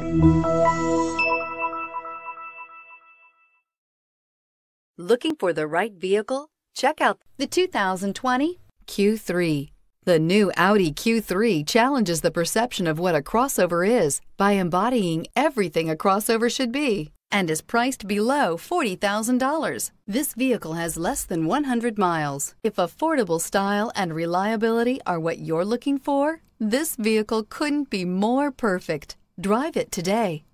Looking for the right vehicle? Check out the 2020 Q3. The new Audi Q3 challenges the perception of what a crossover is by embodying everything a crossover should be and is priced below $40,000. This vehicle has less than 100 miles. If affordable style and reliability are what you're looking for, this vehicle couldn't be more perfect. Drive it today.